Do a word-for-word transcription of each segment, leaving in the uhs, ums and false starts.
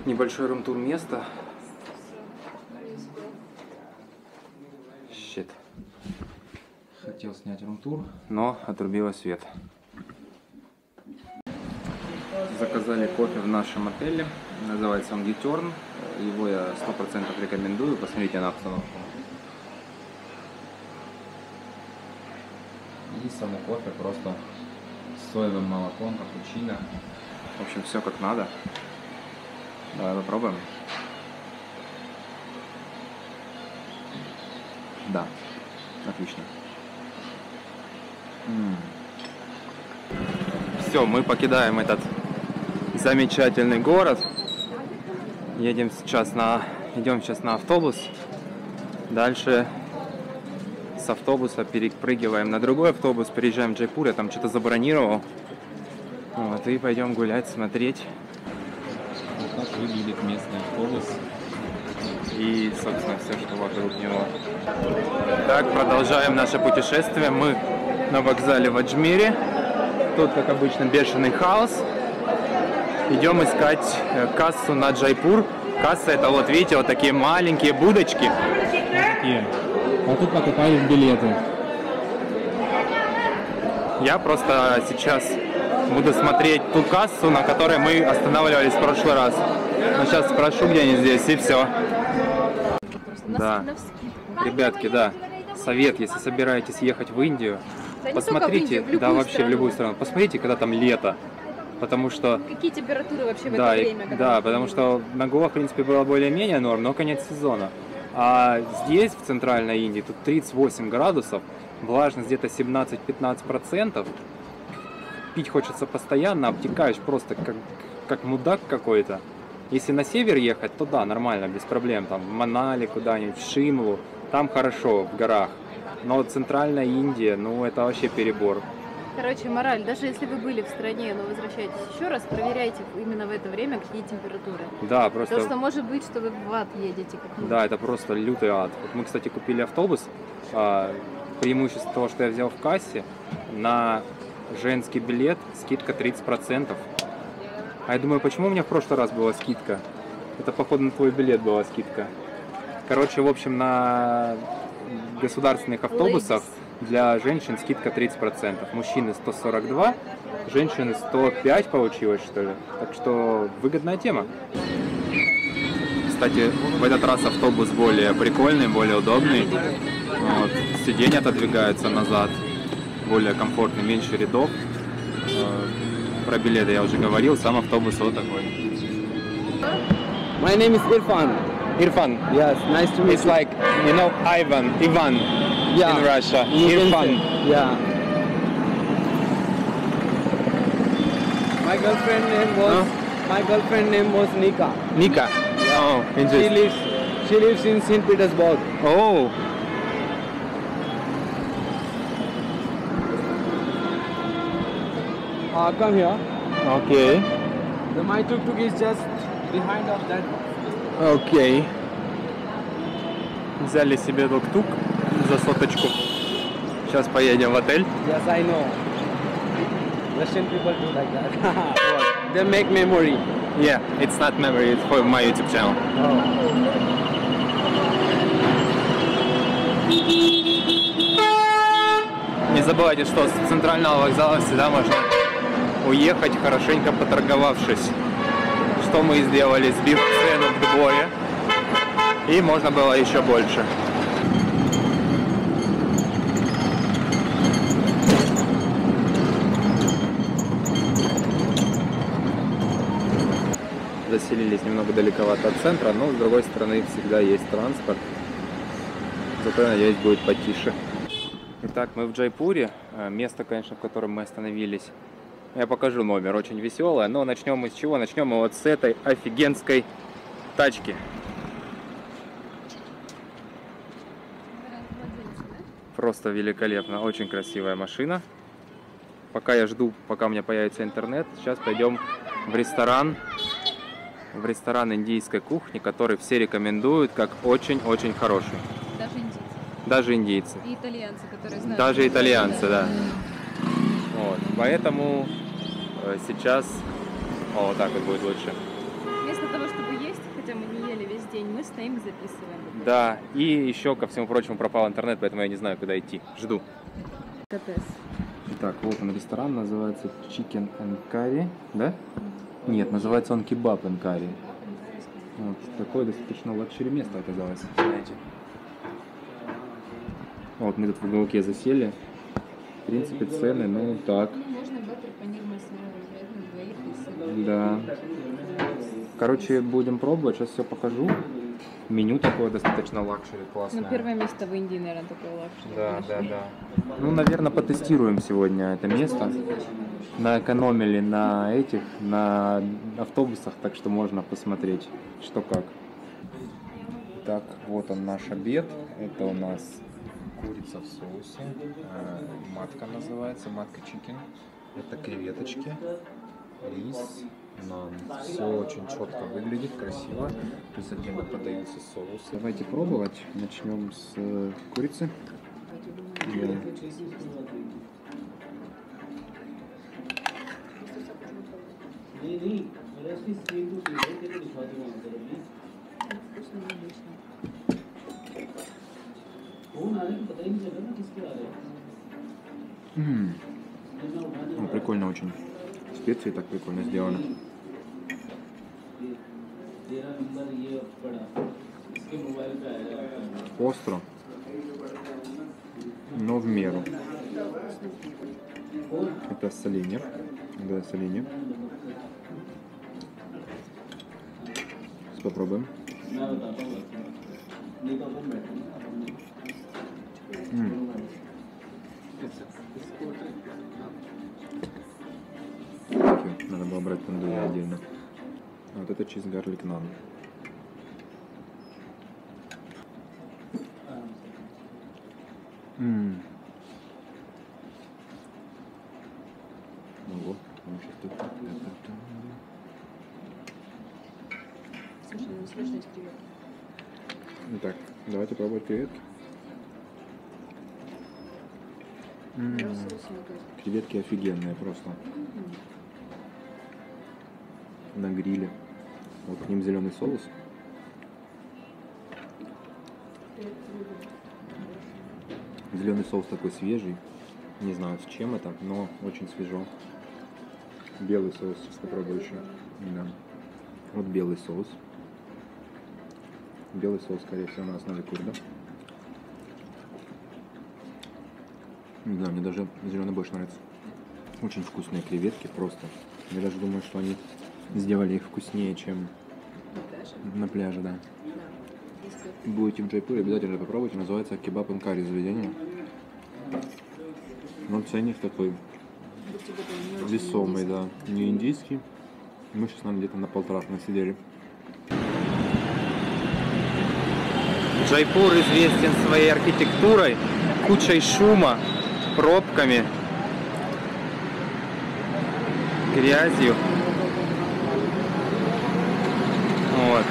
Небольшой рум-тур места. Щит. Хотел снять рум-тур, но отрубило свет. Заказали кофе в нашем отеле. Называется он U-Turn. Его я сто процентов рекомендую. Посмотрите на обстановку. И само кофе просто с соевым молоком, капучино. В общем, все как надо. Давай попробуем. Да, отлично. Все, мы покидаем этот замечательный город. Едем сейчас на, идем сейчас на автобус. Дальше с автобуса перепрыгиваем на другой автобус, приезжаем в Джайпур, я там что-то забронировал. Вот, и пойдем гулять, смотреть, как выглядит местный автобус и, собственно, все, что вокруг него. Так, продолжаем наше путешествие. Мы на вокзале в Аджмире. Тут, как обычно, бешеный хаос. Идем искать кассу на Джайпур. Касса — это, вот видите, вот такие маленькие будочки. Такие. А тут покупали билеты. Я просто сейчас буду смотреть ту кассу, на которой мы останавливались в прошлый раз. Но сейчас спрошу, где они здесь, и все. Да. Ребятки, да. Совет, если собираетесь ехать в Индию, да, посмотрите, в Индию, в да, вообще страну. в любую страну. Посмотрите, когда там лето. Потому что... Какие температуры вообще в да, это время? И, да, потому что на Гоа, в принципе, было более-менее норм, но конец сезона. А здесь, в центральной Индии, тут тридцать восемь градусов, влажность где-то семнадцать-пятнадцать процентов. Пить хочется постоянно, обтекаешь просто как, как мудак какой-то. Если на север ехать, то да, нормально, без проблем. Там в Манали куда-нибудь, в Шимлу, там хорошо, в горах. Но центральная Индия, ну это вообще перебор. Короче, мораль, даже если вы были в стране, но возвращаетесь еще раз, проверяйте именно в это время, какие температуры. Да, просто... Потому что может быть, что вы в ад едете. Как да, это просто лютый ад. Вот мы, кстати, купили автобус. А, преимущество того, что я взял в кассе, на женский билет скидка тридцать процентов. А я думаю, почему у меня в прошлый раз была скидка? Это, походу, на твой билет была скидка. Короче, в общем, на государственных автобусах для женщин скидка тридцать процентов. Мужчины сто сорок два, женщины сто пять получилось, что ли. Так что выгодная тема. Кстати, в этот раз автобус более прикольный, более удобный. Вот. Сиденья отодвигаются назад, более комфортный, меньше рядов. Про билеты я уже говорил, сам автобус вот такой. My name is Irfan. Irfan. Yes, nice to meet It's you. like, you know, Ivan, Ivan yeah. in Russia. You Irfan. Yeah. My girlfriend name was huh? My girlfriend name was Nika. Nika. Yeah. Oh, interesting. She lives she lives in Saint Petersburg. Oh. Uh, come here. Okay. The my tuk-tuk is just behind of that. Окей. Взяли себе тук-тук за соточку. Сейчас поедем в отель. Yes, I know. Russian people do like that. They make memory. Yeah, it's not memory, it's for my YouTube channel. Oh. Не забывайте, что с центрального вокзала всегда можно уехать, хорошенько поторговавшись. Что мы и сделали, сбив цену вдвое. И можно было еще больше. Заселились немного далековато от центра, но с другой стороны всегда есть транспорт. Зато, надеюсь, будет потише. Итак, мы в Джайпуре. Место, конечно, в котором мы остановились. Я покажу номер, очень веселое. Но начнем мы с чего? Начнем мы вот с этой офигенской тачки. Просто великолепно, очень красивая машина. Пока я жду, пока у меня появится интернет, сейчас пойдем в ресторан. В ресторан индийской кухни, который все рекомендуют как очень-очень хороший. Даже индийцы. Даже индийцы. И итальянцы, которые знают. Даже итальянцы, да. Вот. Поэтому сейчас... О, вот так вот будет лучше. Вместо того, чтобы весь день. Мы стоим и записываем. Да, и еще, ко всему прочему, пропал интернет, поэтому я не знаю, куда идти. Жду. Капец. Итак, вот он ресторан, называется Chicken and Curry, да? Нет, называется он Kebab and Curry. Вот, такое достаточно лакшери место оказалось, знаете. Вот мы тут в уголке засели. В принципе, цены, ну так. Можно баттер панир масала на двоих. Да. Короче, будем пробовать, сейчас все покажу. Меню такое достаточно лакшери, классное. Ну, первое место в Индии, наверное, такое лакшери. Да, да, да. Ну, наверное, потестируем сегодня это место. Наэкономили на этих, на автобусах, так что можно посмотреть, что как. Так, вот он наш обед. Это у нас курица в соусе, э, матка называется, матка чикен. Это креветочки, рис, нан. Все очень четко выглядит, красиво. Плюс отдельно подаются соусы. Давайте пробовать. Начнем с э, курицы. Да. М-м. О, прикольно очень. Специи так прикольно сделаны. Остро, но в меру. Это соленье. Да, соленье. Сейчас попробуем. М. Надо было брать тандури отдельно. А вот это чиз гарлик нан. Ммм. Ого, ну сейчас тут. Слушай, ну сложно из креветки. Итак, давайте пробовать креветки. М-м. Креветки офигенные просто. На гриле. Вот к ним зеленый соус. Зеленый соус такой свежий. Не знаю, с чем это, но очень свежо. Белый соус сейчас попробую еще. Да. Вот белый соус. Белый соус, скорее всего, на основе кури, да? Не знаю, мне даже зеленый больше нравится. Очень вкусные креветки, просто. Я даже думаю, что они сделали их вкуснее, чем на пляже, да. Будете в Джайпуре, обязательно попробуйте. Называется Kebab and Curry заведение. Но ценник такой весомый, да. Не индийский. Мы сейчас, наверное, где-то на полторах насидели. Джайпур известен своей архитектурой, кучей шума, пробками, грязью. Вот.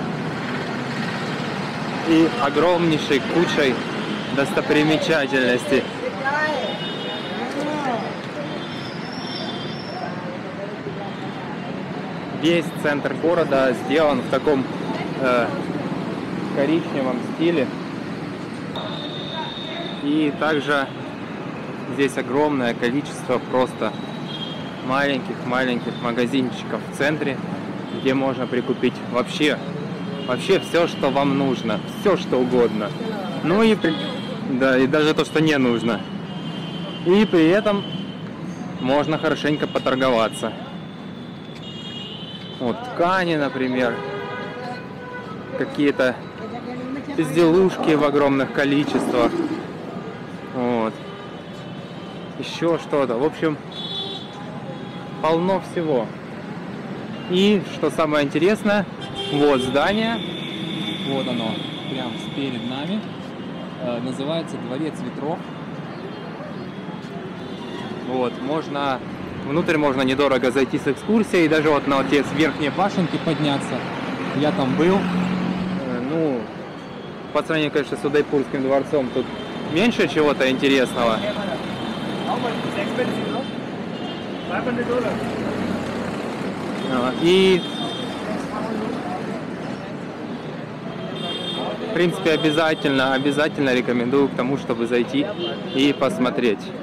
И огромнейшей кучей достопримечательностей. Весь центр города сделан в таком э, коричневом стиле. И также здесь огромное количество просто маленьких-маленьких магазинчиков в центре, где можно прикупить вообще, вообще все, что вам нужно, все, что угодно. Ну и, да, и даже то, что не нужно. И при этом можно хорошенько поторговаться. Вот ткани, например, какие-то безделушки в огромных количествах. Вот. Еще что-то. В общем, полно всего. И, что самое интересное, вот здание, вот оно, прям перед нами, э, называется Дворец ветров. Вот, можно, внутрь можно недорого зайти с экскурсией, даже вот на вот те верхние башенки подняться. Я там был, э, ну, по сравнению, конечно, с Удайпурским дворцом, тут меньше чего-то интересного. И в принципе, обязательно, обязательно рекомендую к тому, чтобы зайти и посмотреть.